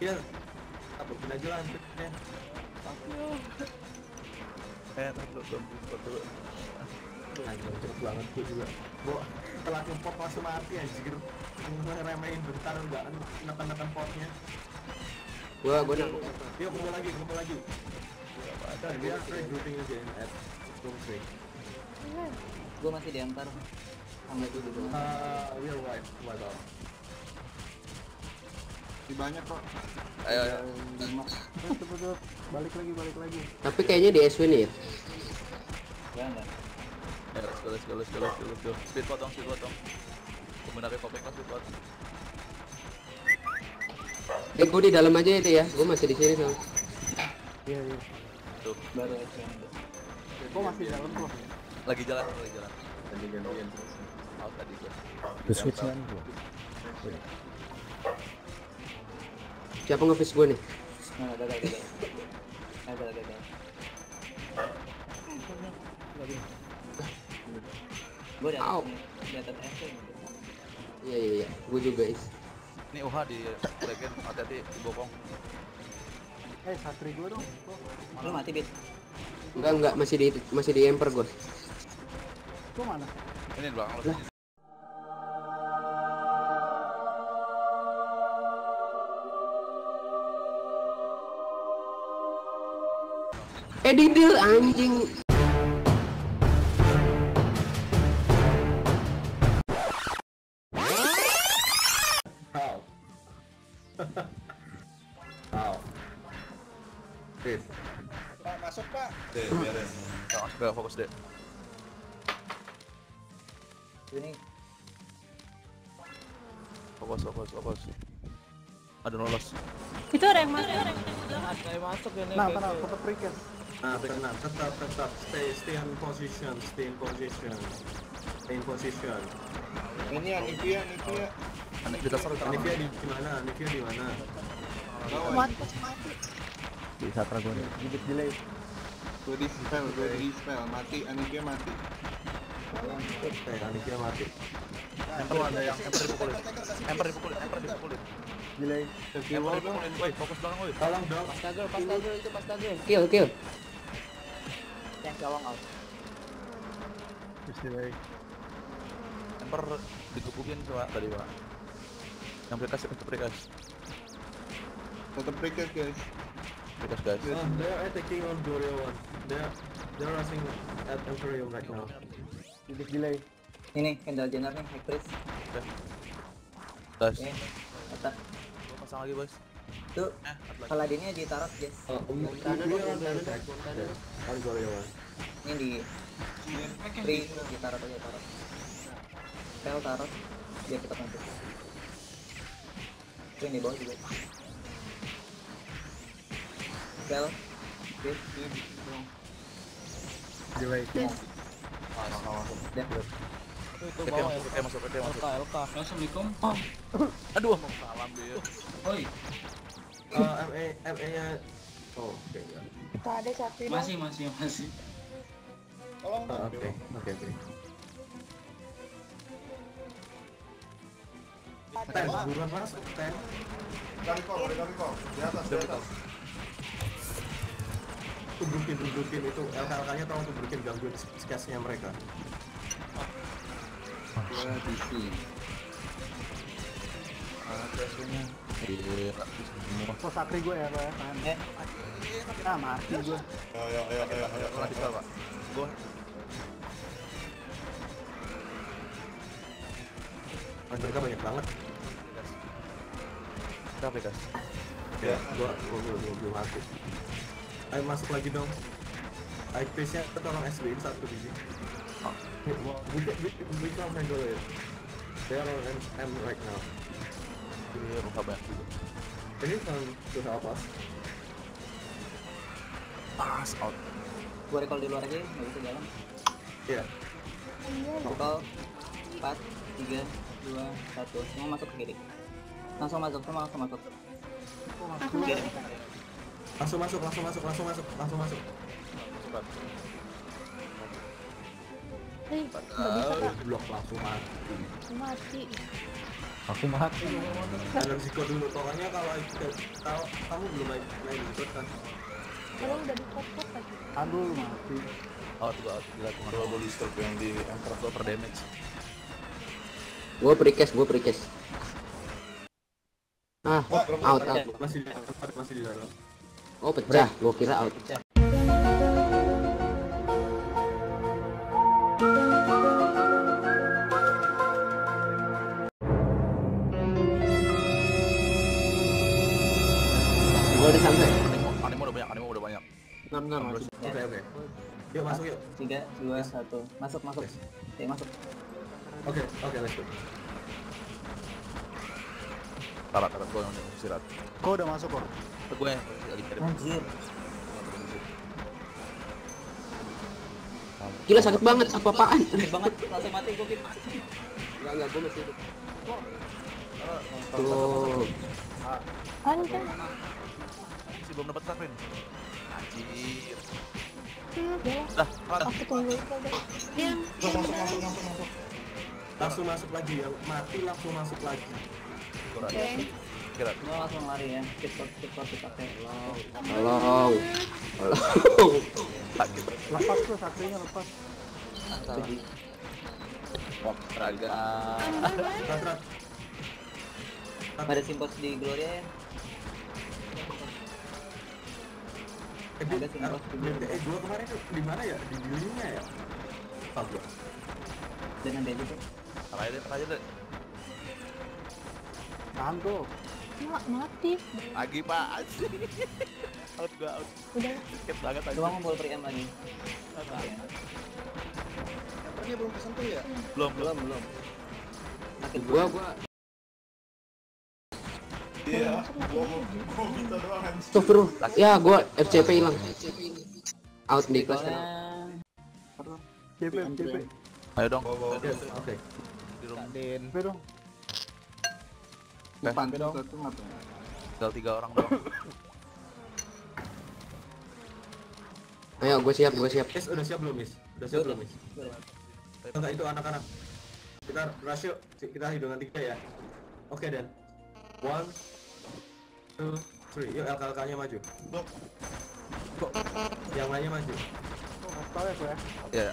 Kill. Tabukin aja lah hampirnya. Dulu. Anjir, cepet banget gue juga. Gua telah ngepot langsung mati anjir. Ngeremehin bentar enggak neken potnya. Gua nak. Yuk kumpul lagi. Dia regrouping aja at room 3. Gua masih diantar sama itu dulu. We are wipe out. Banyak kok. Ayo. Cepet. Balik lagi. Tapi kayaknya di SW nih ya. Enggak. Ya, let's go. Speed potong. Kebenaran kopek lah speed pot. Gua di dalam aja itu ya. Gua masih di sini soalnya. Iya. Tuh, Baru SPM. Gua masih dalam kok. lagi jalan. Tadi gantian. Out tadi gua. Switch kan gua. Siapa nge-face gua nih? Nah, gagal. Gua di Au. atas SPM. Iya. Gua juga is. Ini UH di legend, hati-hati di bokong. Satri gua dong. Lu mati, Bit. Enggak, masih di emper gua. Gua mana? Ini di belakang lu. Didil anjing. How? Fit. Pak, masuk, Pak. Deh, biarin. Enggak fokus deh. Ini Fokus. Ada lolos. Itu ada yang masuk. Nah, tetap precast. Tenang, tetap stay in position. Ini Anivia. Kita seru Anivia di mana? Di Satra gua nih. Gigit delay. Gua di spell, mati, Anivia mati. Anivia mati. Emper ada yang emper dipukulin. Delay. Emper dipukulin. Woi, fokus belakang woi. Tolong dong. pas kagel. Kill. Yang gawang out. Terus delay. Emper ditubukin coba tadi, Pak. Yang prekas. Tetap precast, guys. Prekas, guys. They are attacking on Gloria 1. They're rushing at Imperium right now. Gigit delay. Ini Kendall Jenner nih, hack priest. Guys, Kata gua pasang lagi, Bos. tuh Satu lagi. Paladinnya ditaruh, guys. We are on the attack. On Gloria 1. Ini di free ditaruh aja taruh. Spell taruh biar kita bantu. Itu yang di bawah juga. Spell. Delay. Udah. Oke, masuk. LK. Assalamualaikum. Aduh, mau salam dia. Oi, MA-nya. Oh, oke. Tuh ada satu dong. masih. Oke. Ten, buruan masuk, Ten. Dari kok. Di atas. Tubrukin itu LK-nya tolong tubrukin gangguin skesnya mereka. Gua DC. Biasanya. Iya, semua. Oh, Satri gua ya, Pak. Mati gua. Ayo, bisa, Pak. Gua Mereka banyak banget. kita prekas. Ya, gua belum masuk. Ayo masuk lagi dong. IP-nya tolong SB-in satu biji. We can't handle it. They are on M right now. Ini ruka banyak juga. Can you come to help us? Pass out. Gua recall di luar aja, nggak bisa jalan. Iya. Recall 4, 3, 2, 1. Semua masuk ke kiri. Langsung masuk. Kiri. Langsung masuk. Cepat. Blok langsung mati. Mati. Aku mati. Dalam Ziko dulu, pokoknya kalau kamu belum main Discord kan? Kalau udah dipotong lagi. Aduh, mati. Out gua out. Gila gua nggak mau disturb yang di emperor gua per damage. Gua precast. Ah, out. Masih di dalam. Oh, pecah. Gua kira out. Gua udah sampai. Animo udah banyak. Bentar, masuk. Oke. Yuk masuk yuk. 3, 2, 1. Masuk. Oke, masuk. Oke, let's go. Tarat gua yang istirahat. Kau udah masuk kok? Gue yang lagi cari. Anjir. Gila sakit banget, apa-apaan? Sakit banget, langsung mati gue Fit. Enggak, gua masih hidup. Tuh. Anjir. Masih belum dapat sapin. Anjir. Ya. Dah, Aku tunggu. Dia. Langsung masuk lagi ya. Mati langsung masuk lagi. Oke. Kira. Semua langsung lari ya. Fit dipakai. Tolong. Sakit. Lepas tuh, saksinya lepas. Raga. Rat. Ada simpos di Gloria ya. Ada simpos di Gloria. Gua kemarin tuh di mana ya? Di buildingnya ya? Pas gua. Dengan dia juga. Aja deh. Tahan tuh. Mati. Lagi Pak. Out gua out. Udah. Sakit banget aja. Cuma ngumpul pre-em lagi. Empernya belum kesentuh ya? Belum. Sakit Gua Astagfirullah. Ya, gua FCP hilang. Out di kelas. CP. Ayo dong. Oke. Di room CP dong. Pantai dong. Tinggal 3 orang dong. Ayo, gua siap. Miss, udah siap belum, Miss? Enggak, itu anak-anak. Kita rush yuk. Kita hitungan 3 ya. Oke, Dan. 1, 2, 3. Yuk, LKLK-nya maju. Yang lainnya maju. Tahu ya? Iya.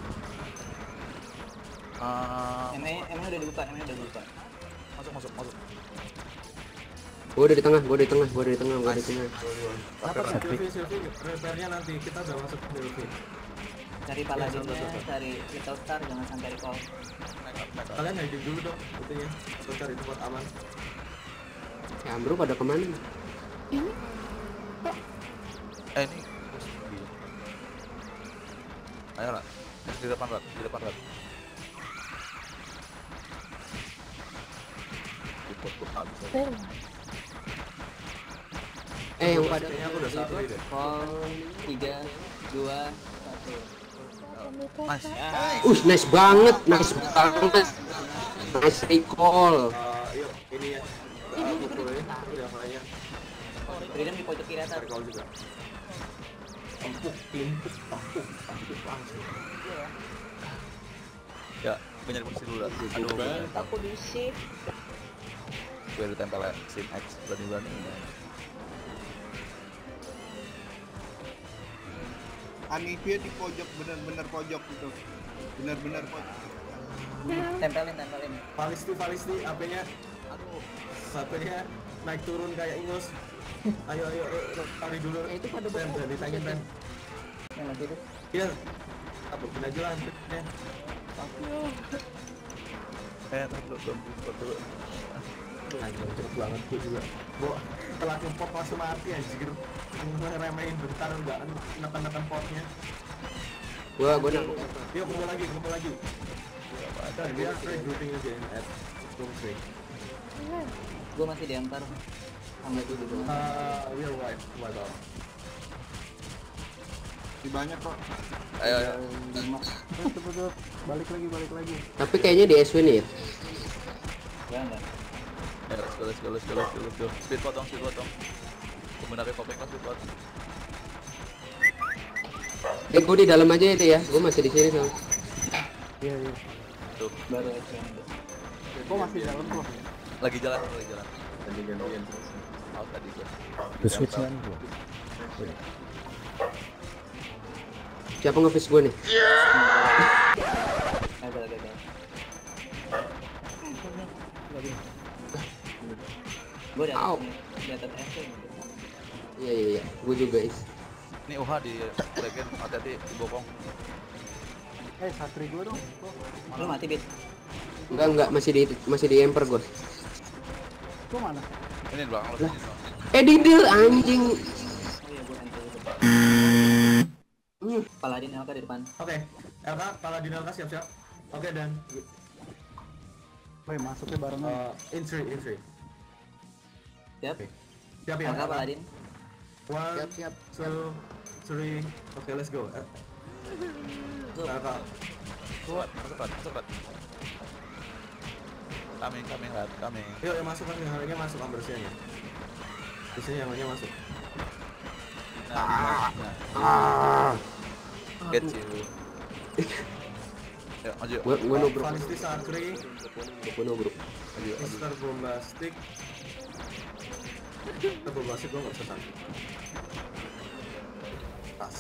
Emang udah dibuka. Masuk. Gua udah di tengah. Apa Sylvie, repairnya nanti kita udah masuk ke Sylvie. Cari paladinnya, cari Little Star, jangan sampai recall. Kalian hiding dulu dong, itunya. Atau cari tempat aman. Ya, Ambro pada kemana? Ini. Ayo lah. Di depan Rat. Dipot habis. Yang pada Kayaknya aku udah satu deh. Call 3, 2, 1. Mas. nice banget. Nice recall. Yuk, ini ya. Pukulnya, udah kayaknya. Freedom di pojok kiri atas. Recall juga. Empuk langsung. Ya, gue nyari posisi dulu lah. Aduh, Aku di shift. gue udah tempel Sin X berani. Anivia di pojok, bener-bener pojok gitu. Bener-bener pojok. Tempelin. Valisti, AP-nya. Aduh, HP-nya naik turun kayak ingus. Ayo, tarik dulu. Itu pada Ben, ditangin Ben. Yang masih itu. Iya. Tabukin aja lah Ben. Dulu. Anjir, cepet banget gue juga. Gua telah pot langsung mati anjir. Ngeremehin bentar enggak neken potnya. Gua Yuk kumpul lagi. Dia recruiting aja at room 3. Gue masih diantar sama itu dulu. We are white out. Di banyak kok. Ayo. Cepet. Balik lagi. Tapi kayaknya di SW nih ya. Enggak. Let's go. Speed potong. Kebenaran kopek lah speed pot. Gua di dalam aja itu ya. Gua masih di sini soalnya. Iya, iya. Tuh, Baru aja. Kok masih dalam tuh? lagi jalan, lagi jalan. Tadi gantian terus. Out tadi gua. Switch kan gua. Siapa nge-face gue nih? Gagal, gagal. Gue di Au. atas FC. Iya iya iya, gue juga is. Ini UH di bagian, hati-hati di bokong. Satri gua dong. Lu mati, Bit. Enggak, masih di emper gue. Gua mana? Ini di belakang lu. Didil anjing. Oh iya, gue nanti. Paladin LK di depan. Oke, LK, Paladin LK siap-siap. Oke, dan Woi, masuknya barengan. in 3. Siap. Siap ya? LK Paladin. 1, Siap. 2, 3. Oke, let's go. Tuh. LK. Kuat, masuk Rat, masuk Rat. Coming Rat, coming. Yuk, yang masuk kan, yang lainnya masuk ambrosianya. Di sini yang lainnya masuk. Nah, get you. Yuk, maju. Gue nubruk. Vanisti Sakri, Gue nubruk. Maju. Mister Bombastic. Mister Bombastic gue nggak bisa sampai. Pas.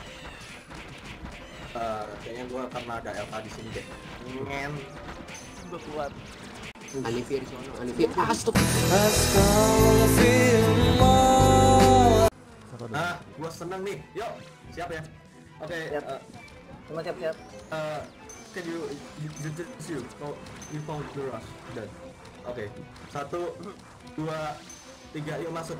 Kayaknya gue karena ada LK di sini deh. Ngen. Gue kuat. Anivia di sana. Anivia. Stop. Nah, gue seneng nih. Yuk, siap ya? Oke. Siap. Semua siap-siap. Can you found the rush? Dan. Oke. 1, 2, 3. Yuk masuk.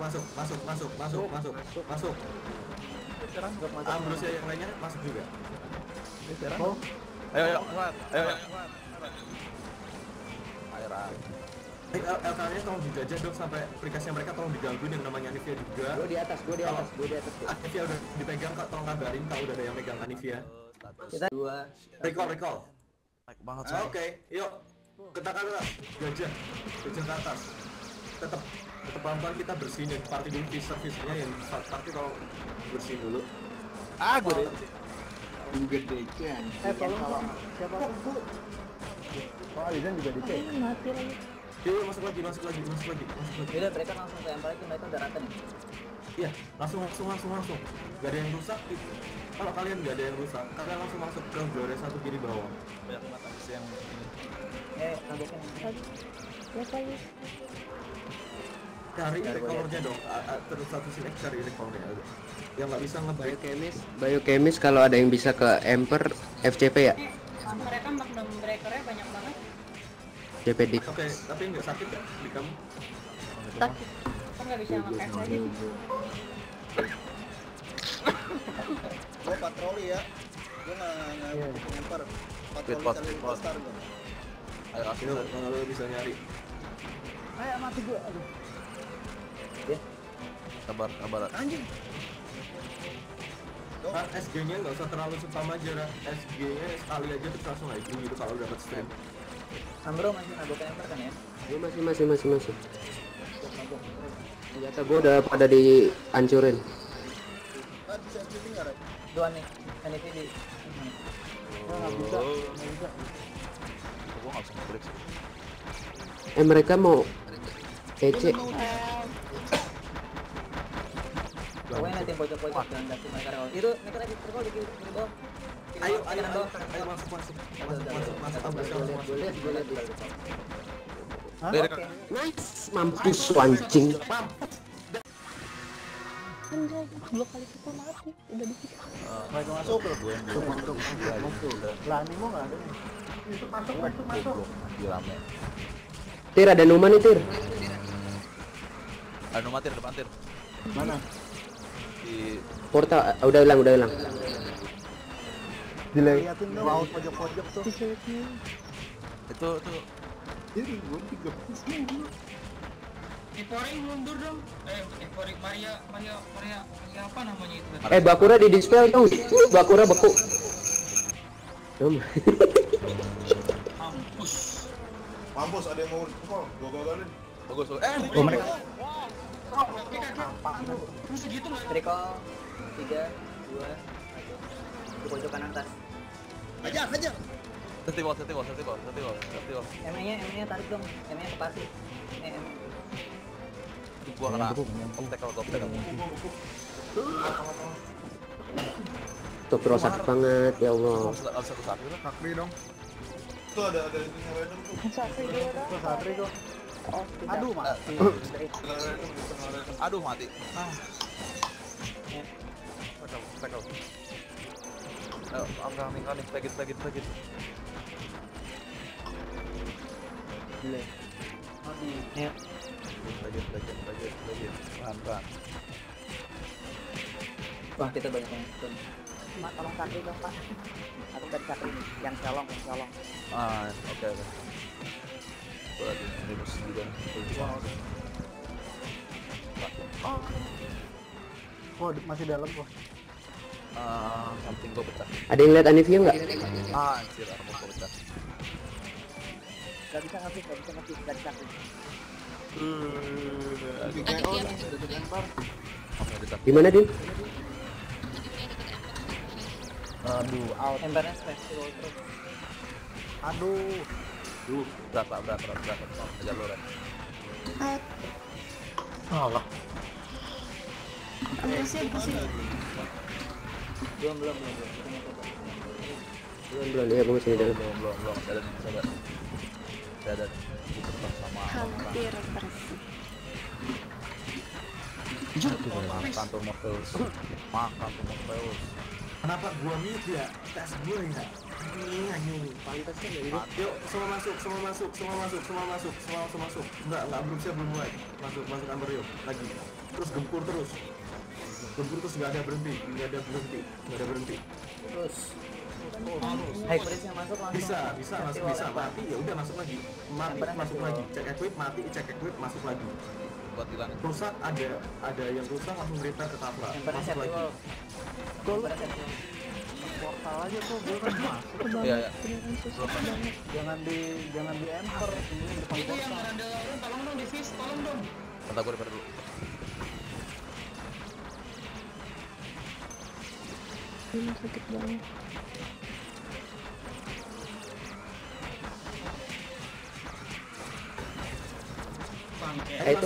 Ambrosia yang lainnya masuk juga. Oh. Ayo, kuat. Ayo. Ayo, Rat. LK-nya tolong dijajah dong sampai aplikasinya mereka tolong digangguin yang namanya Anivia juga. Gue di atas. Anivia udah dipegang kak, tolong kabarin kalau udah ada yang megang Anivia. Kita 2. Recall. Naik banget Oke, yuk. Kita ke atas. Gajah ke atas. Tetap pelan-pelan kita bersihin party dulu, visor-visornya yang party tolong bersihin dulu. Gue deh. Gede kan. Tolong siapa tuh? Oh, Alizan juga DC. Mati lagi. Yuk, masuk lagi. Yaudah, mereka langsung ke Empire aja, mereka udah rata nih. Iya, langsung. Gak ada yang rusak. Kalau kalian gak ada yang rusak, kalian langsung masuk ke Glorious 1 kiri bawah. Banyak banget abis yang ini. Tabokin. Lihat lagi. Cari recall-nya dong. Terus satu sini cari recall-nya. Yang nggak bisa nge-break. Biokemis kalau ada yang bisa ke emper FCP ya. Mereka magnum breakernya banyak banget. CPD. Oke, tapi nggak sakit ya di kamu? Sakit. Kan nggak bisa nge-cash lagi. Gue patroli ya. Gue nggak ngelempar. Patroli Speedpot, cari speedpot. impostor gue. Ayo, Ini lo bisa nyari. Ayo mati gua. Aduh. sabar. Anjing. Kan SG-nya nggak usah terlalu spam aja, Ra. SG-nya sekali aja terus langsung aja gitu kalau dapat stream. Ambro masih nabokin Empire kan ya? Gue masih. Ternyata gue udah pada dihancurin. Kan bisa streaming nggak, Rep? Dua nih, NIV di. Nggak bisa. Gue nggak bisa nge-break sih. Mereka mau EC. Pokoknya nanti pojok-pojok jangan kasih mereka recall. Itu mereka lagi recall di bawah. Ayo Kanan bawah. masuk. Masuk. Biar Oke. Nice, mampus anjing. Anjay, 2 kali pukul mati. Udah dikit. Mereka masuk bro. gue yang Masuk. Lah animo nggak ada nih. masuk. Lagi rame. Tir ada Numa nih Tir. Anu mati depan tir. Mana? Di Portal udah hilang. Dilihatin dong. Mau pojok-pojok tuh. itu Jadi gue 3 Eporing mundur dong. Eporing Maria apa namanya itu? Bakura di dispel dong. Bakura beku. Mampus ada yang mau call. Gue gagalin. bagus. mereka. Terus segitu nggak? Recall 3, 2, 1. Di pojok kanan atas. Hajar. Setiwal. M-nya tarik dong. M-nya ke pasti. Gua kena koptek. Astagfirullah, sakit banget ya Allah. Harus satu sakit lah. Sakri dong. Tuh ada ini random tuh. Sakit dia Tuh Sakri kok. Oh, tidak. Aduh mati. Aduh mati. Tackle. Ayo, angkat, sakit. Gile. Ya. Sakit. Tahan. Wah, kita banyak yang turun. Mak, tolong sakit dong, Pak. Aku dari sakit ini, yang colong. Oke. Gua lagi minus juga. Wah, masih dalam kok. Something gua pecah. Ada yang lihat Anivia nggak? Anjir, armor gua pecah. Gak bisa ngasih, gak sakit. Oke, dekat. Gimana Din? Aduh, out. Embernya festival terus. Aduh. Berat. Kejar lo, Ren. Alah. Belum. Belum ya, gue masih di dalam. Belum. Ada sama Hampir bersih. makan tuh Morpheus. Kenapa gua mute ya? Tes gua ya. Anjing. Pantas kan ya? Yuk, semua masuk. Enggak belum mulai. Masuk amber yuk. Lagi. Terus gempur terus nggak ada berhenti. Terus. High priest yang masuk langsung. Bisa mati ya udah masuk lagi. Masuk lagi. Cek equip mati, masuk lagi. Buat hilang. Rusak ada yang rusak langsung repair ke Tafla. Embernya Masuk lagi. festival. Portal aja tuh, gue kan masuk. Iya. Jangan di emper. Ini depan Itu yang portal. ada orang, tolong dong di fish, tolong dong. Bentar gua repair dulu. Ini sakit banget. Bangke. Itu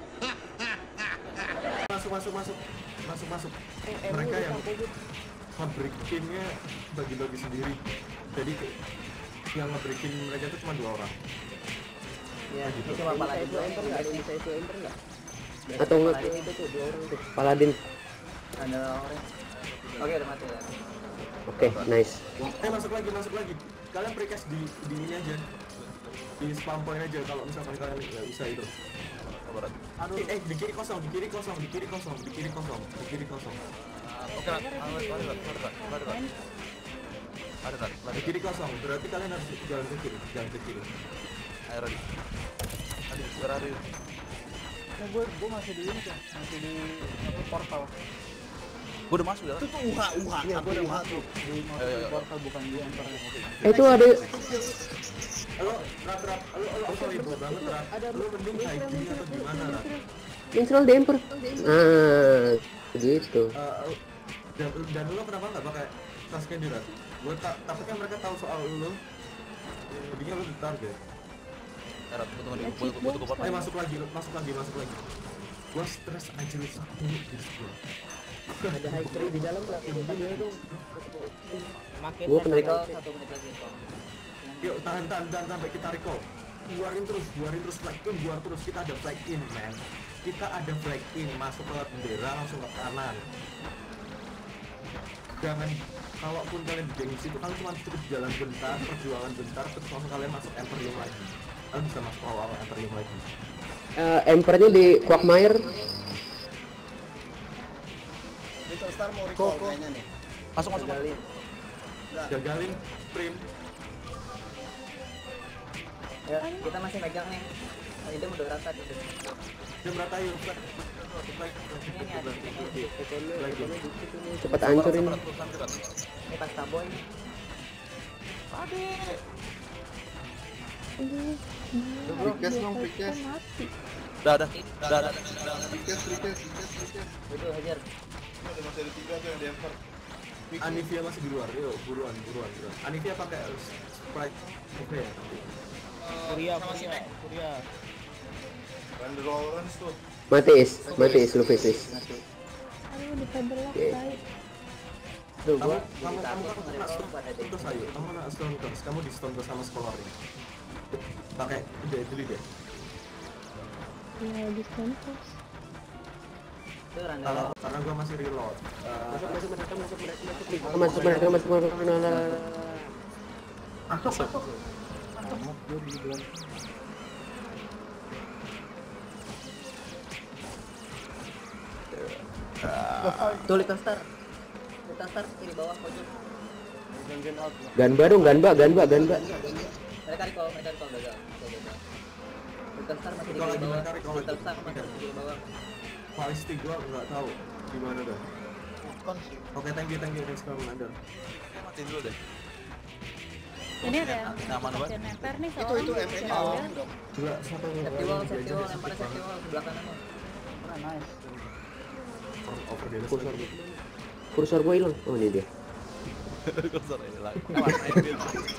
Masuk. Mereka yang nge-breaking-nya bagi-bagi sendiri. Jadi yang nge-breaking mereka itu cuma 2 orang. Ya, itu cuma paladin doang. atau nggak? Paladin. Ada orang. Oke, udah mati ya. Oke, nice. Masuk lagi. Kalian precast di ini aja. Di spam point aja kalau misalkan kalian nggak bisa itu. Aduh. Di kiri kosong. Oke, lari. Di kiri kosong. Berarti kalian harus jalan ke kiri. Ayo, Ren. Aduh, berari. Nah, gue masih di ini kan, masih di apa, portal. Gua udah masuk ya. Itu tuh UH. Iya, gue udah masuk di Ayo. portal, bukan di empernya. Itu ada Lo sorry bro banget Rat. Lo mending hiding atau gimana Rat? Minstrel di emper. Begitu. Dan lo kenapa nggak pakai tas candy Rat? Gue tapi kan mereka tahu soal lo. Jadinya lo ditarget. Ren, gua tunggu portal. Ayo masuk lagi. Gue stres aja lu sakit guys gue. Ada high tree di dalam lah. Gue Gua kena recall 1 menit lagi. Yuk tahan sampai kita recall. Keluarin terus flag in, keluar terus. Kita ada flag in man. Masuk ke bendera langsung ke kanan. Jangan kalaupun kalian di geng itu kalian cuma cukup jalan bentar, perjuangan bentar, terus langsung kalian masuk Emperium lagi. Kalian bisa masuk awal Emperium lagi. Empernya di Quagmire. Little Star mau recall kayaknya nih. Masuk. Gagalin Prim. Ya, kita masih megang nih. Itu udah rata gitu. Dia merata yuk. Ini ada Lagi. Cepat hancurin. ini pasta boy. Free dong, free cash. Udah. Free cash. Itu hajar. Ada masih ada 3 tuh yang di emper. Anivia masih di luar. Yuk, buruan. Anivia pakai Pride. Oke ya. sama si Nek. Render Lawrence tuh. Mati is lu face is. Aduh, di pedalak, Oke. baik. Tuh Kamu gua kena stone terus ayo. Kamu kena stone terus. Kamu di stone terus sama scholar ini. Pakai udah dulu deh. Ya, di kampus. Itu random. Kalau karena gua masih reload. masuk mereka masuk. Tuh Little Star kiri bawah pojok. Ganba dong, ganba. Mereka recall gagal. Little Star masih di kiri bawah. Little Star masih di kiri bawah. Balistik gua nggak tahu di mana dah. Oke, thank you next commander. Matiin dulu deh. Ini ada yang Nyaman banget. nempel nih Itu soalnya. MN-nya awam dong. Juga siapa yang Safety wall, lemparnya safety wall sebelah kanan lo. over dia Kursor gua hilang. Oh, ini dia. Kursor hilang. Warnain Bil.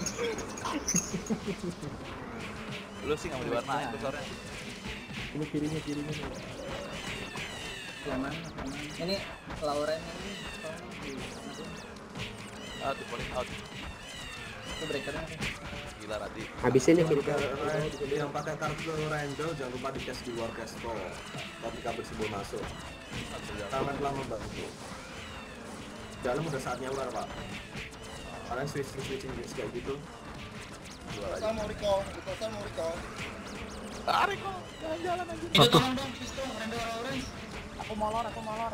Lu sih nggak mau diwarnain kursornya. Ini kirinya. Aman. Ini Lauren ini. Tuh polling out. Itu breakernya. Gila Rati. Habisin ya kiri. yang pakai kartu Randall jangan lupa di cash di luar cash flow ketika bersebut masuk. Taman telah membantu. Dalam udah saatnya ular pak. Kalian switching kayak gitu. Saya mau recall. Riko, jalan-jalan aja. Itu tolong dong, Sisto, Render Lawrence. Aku molor.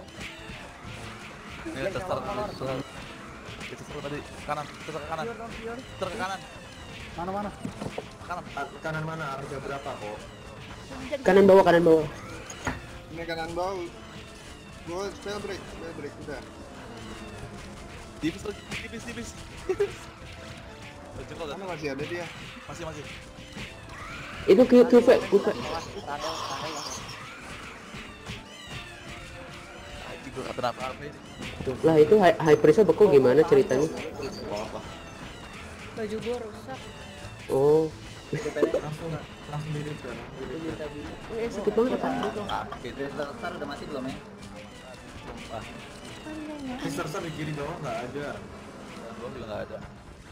Ini terserah tadi kanan, terserah ke kanan. Terserah ke kanan. Mana? Kanan mana harga berapa kok? Kanan bawah. Ini kanan bau. Gue spell break udah. Tipis. Jengkol Mana masih ada dia? masih. Itu QV buka. Anjing gua kata apa ini. Lah itu high pressure beku gimana ceritanya? Baju gua rusak. Oh, Langsung di kan. sakit banget apa? Little Star udah mati belum ya? Sumpah, Sister di kiri bawah nggak ada. gua juga nggak ada.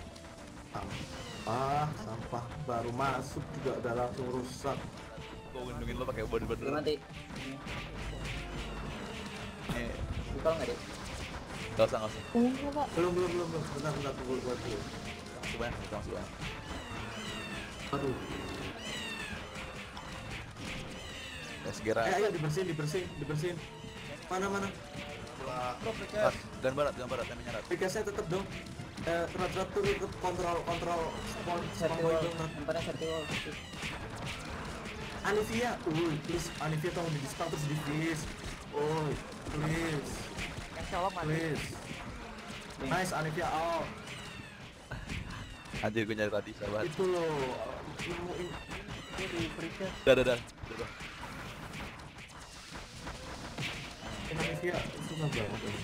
Sampah baru masuk juga udah langsung rusak. Gua ngelindungin lo pakai body Udah bener. mati. Nih, Recall nggak deh? nggak usah. Enggak, Pak. Belum. Bentar tunggu buat dulu. Masih banyak. Aduh. Ya segera. Ayo dibersihin. Mana? Dan barat, yang menyerat. Pikasnya tetep dong. Rat tuh ke kontrol spawn Safety point wall, dong. lemparnya safety wall. Anivia, please Anivia tolong di dispel terus di please. Please. Please. Nice Anivia out. Anjir gue nyari tadi sahabat. Itu loh. Nemuin. Dah. Anivia susah banget.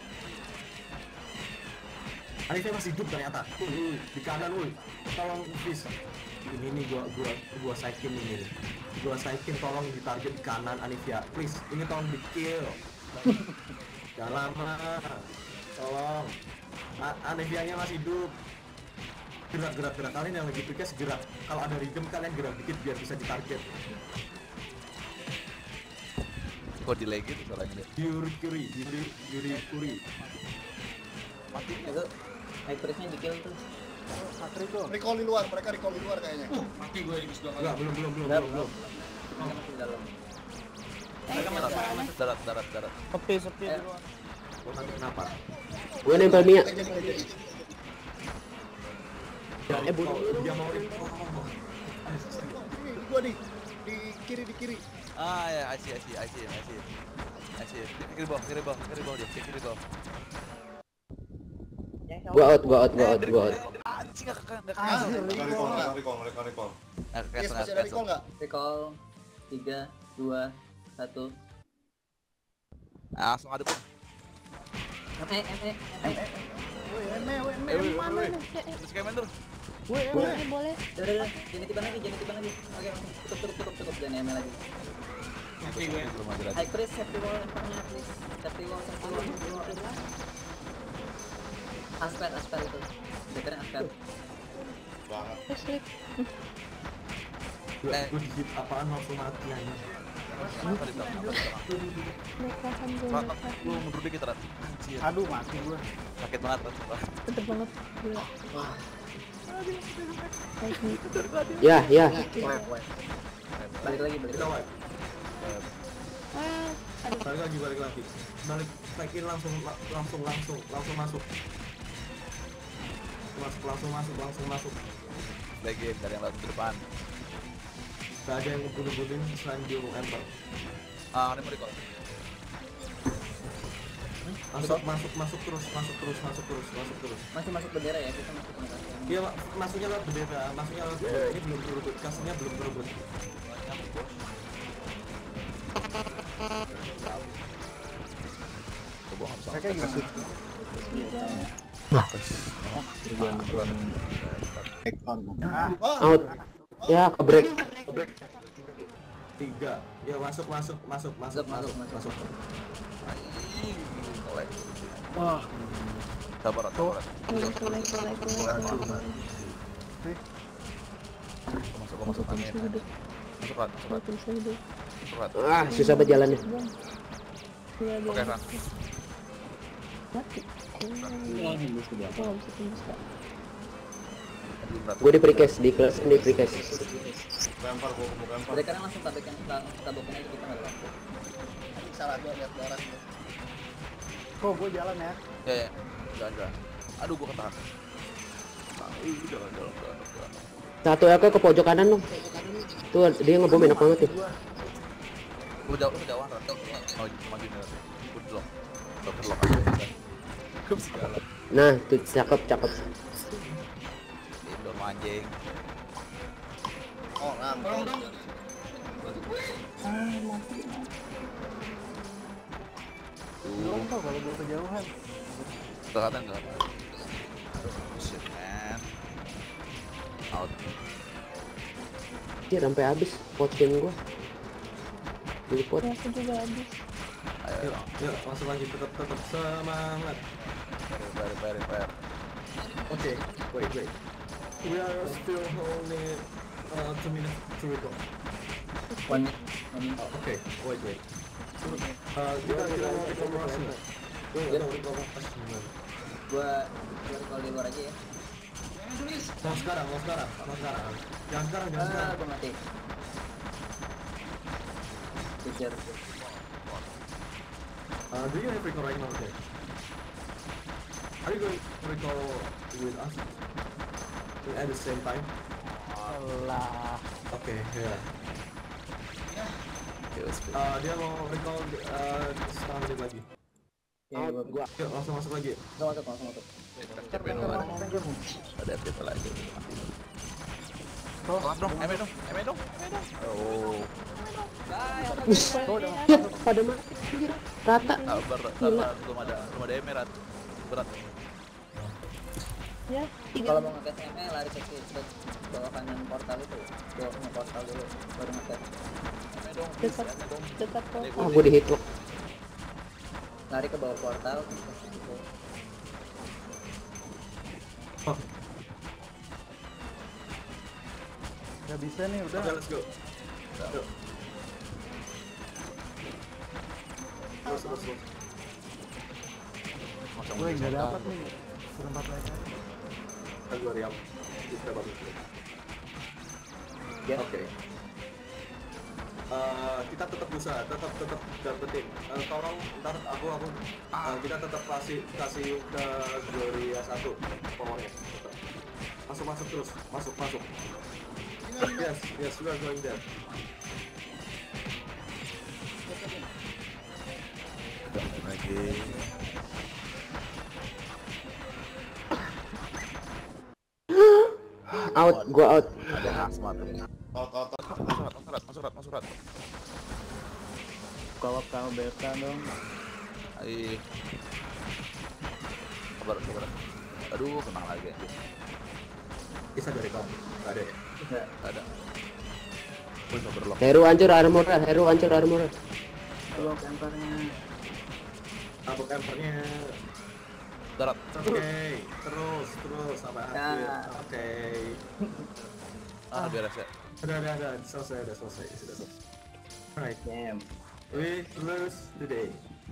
Anivia masih hidup ternyata. Di kanan tolong please. Ini gua saikin ini. Gua saikin tolong di target di kanan Anivia. Please, ini tolong di kill. Jangan lama. Tolong. Anivianya masih hidup. Gerak. Kalian yang lagi pikir gerak. Kalau ada rhythm kalian gerak dikit biar bisa ditarget. Kok delay gitu soalnya deh. Yuri Kuri. Mati. Itu high pressnya di kill tuh. Recall di luar, mereka recall di luar kayaknya. Mati gue di bis 2 kali. Enggak, belum. Mereka masih di dalam. Darat. Sepi di luar. Kenapa? Gue nempel Mia. Bunuh. Dia mau Gua di kiri. Ya, I see. Kiri bawah dia. Kiri bawah. Gua out. Anjing enggak Recall. kayak Yes, masih ada recall nggak? Recall 3, 2, 1. langsung ada pun. ME. Terus kayak main terus. Boleh. Udah, jangan tiba lagi. Oke, cukup, jangan ML lagi. Belum ada lagi. High priest, safety wall, lemparnya please. Safety wall. Aspel itu. Beternya aspel. Banget. Gue digit apaan langsung mati aja. Apa di tengah? Rat, lu mundur dikit, Rat. Anjir. Aduh, mati gua. Sakit banget, Rat. Sumpah. Tetep banget. Gila. Ya. Balik lagi. Kita wipe. Balik lagi. Balik in langsung masuk. Langsung masuk. Lagi dari yang langsung ke depan. Gak ada yang ngebunuh-bunuhin selain di Ember. Ini mau recall. Masuk terus. Masih masuk bendera ya, kita masuk bendera. Iya, masuknya lewat bendera. Ini belum berebut, kasihnya belum berebut. Coba nggak bisa. Mereka gimana? Out. Ya, ke break. 3. Ya masuk. Wah. Sabar. Boleh. Masuk angin. Masuk Rat. Susah banget jalannya. Oke, Rat. Mati. Gue di precast, di precast. Lempar gua ke lempar. Mereka langsung tabukin aja, kita nggak langsung. Salah gua lihat darah gua. Kok gua jalan ya? Ya. Jangan. Aduh, gua ketahan. Jalan. Satu LK ke pojok kanan dong. Tuh dia ngebom enak banget tuh. Lu jauhan, Rat. Maju nih, Rat. Gua blok. Blok. Gua bisa jalan. Nah, tuh cakep. Indoor anjing. Oh, ngantong. Belum tau kalau gua kejauhan. Kelihatan nggak? Shit, man. Out. Dia sampai habis pot game gua. Beli pot. Aku juga habis. Ayo. Yuk, masuk lagi, tetap semangat. Fair. Oke, wait. We are still only 2 minutes to recall. One. Oke, wait. Kita mau recall rush. Gua recall di luar aja ya. Mau sekarang. Jangan sekarang. Gua mati. Kejar. Do you have recall right now? Okay. Are you going to recall with us at the same time? Allah. Okay, yeah. Dia mau recall setengah menit lagi. Ya, gua Yuk, langsung masuk lagi. langsung masuk. Ada FTP lagi. Kelas dong, ME dong. Oh. Ya, pada mati. Rata. Sabar, belum ada ME, Rat. Berat. Ya, 3. Kalau mau nge-cash ML lari ke bawah kanan portal itu. Bawah portal dulu baru nge-cash. ME dong. Dekat kok. Ah, gue di hitlock. Lari ke bawah portal gitu. Gak bisa nih udah. Okay, let's go. Yuk. Terus. Gue nggak dapat nih. Berempat lagi. Kan gua riam. Kita bagus. Ya. Oke. Kita tetap berusaha, tetap dapetin. Tolong ntar aku kita tetap kasih ke Gloria 1 powernya. Masuk terus, masuk. Yes, we are going there. Lagi. Out, gua out. Ada asmat. Masuk rat. Kalau kamu beta dong. Aih. Sabar. Aduh, kena lagi. Bisa dari kamu? Gak ada ya? Enggak. Ada. Gue overlock. Hero hancur armornya, hero hancur armornya. Blok empernya. Tabuk empernya. Darat. Oke, terus sampai akhir. Ya. Oke. Beres ya. Udah, selesai. Alright, Damn. we lose today.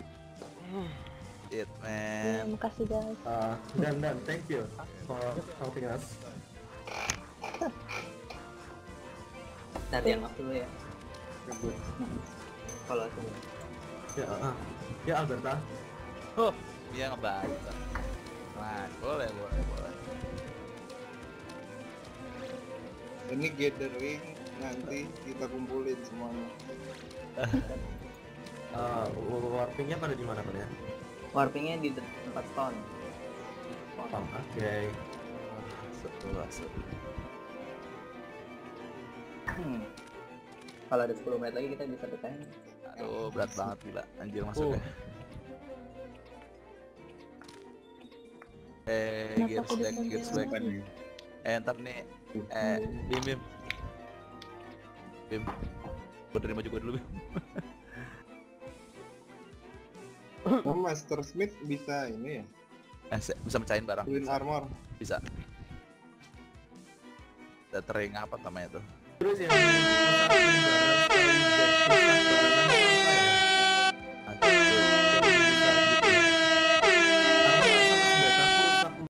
Shit, Ya, man. makasih guys. Dan thank you for helping us. Cari yang aku dulu ya. Kalau aku. Ya Alberta. Oh, dia ngebaca. Nah, boleh. Ini gathering nanti kita kumpulin semuanya. Warpingnya pada di mana Pak ya? Warpingnya di tempat stone. Oke. Masuk. Kalau ada 10 menit lagi kita bisa bertahan. Aduh, berat banget gila. Anjir masuknya. Kenapa aku Gears dipanggil back. lagi? Ntar nih, Bim. Gue terima juga dulu, Bim. Oh, Master Smith bisa ini ya? Bisa mecahin barang. Twin armor. Bisa. Tethering apa namanya tuh? Terus yang masalah barang